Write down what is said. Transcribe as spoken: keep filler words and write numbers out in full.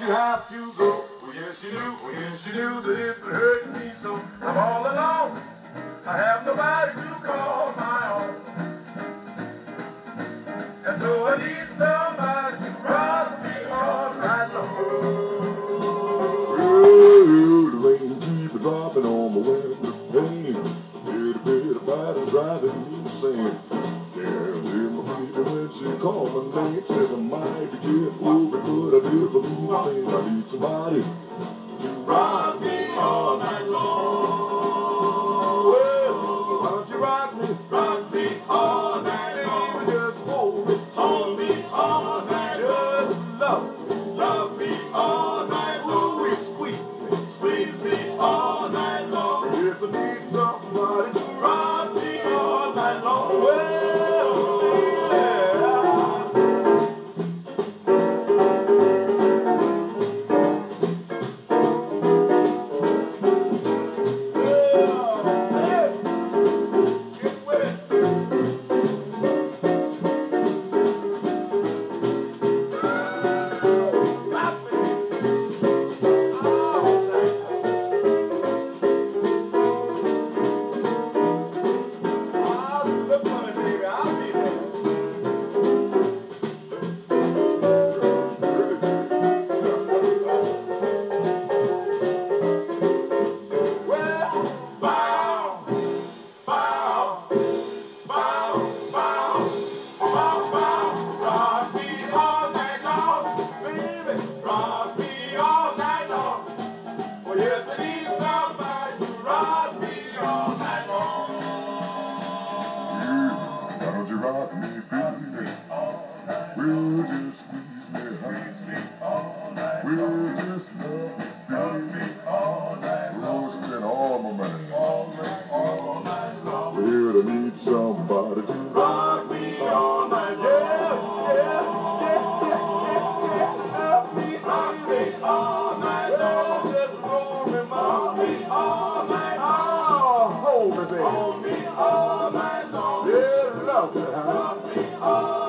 you have to go. Oh yes you do, oh yes you do, that it would hurt me so. I'm all alone, I have nobody to call my own. And so I need somebody to rock me all night long. Well, the rain keep dropping on my window pane. Little bit of body driving me insane. Yeah, dear my baby when she called my name, said I might be getting over, but I never do the same. I need somebody to rock me all night long. Well, why don't you rock me, rock me all night long? Just hold me, hold me all night long. Just love me, love me all night long. Ooh, squeeze me, squeeze me all night long. Yes, I need somebody to rock me all night long. Well, hold me all night long. Yeah, love me all